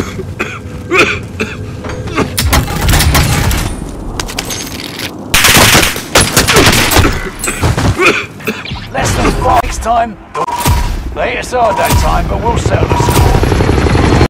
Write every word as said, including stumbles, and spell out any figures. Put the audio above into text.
Less than five next time. They hit us hard that time, but we'll settle the score.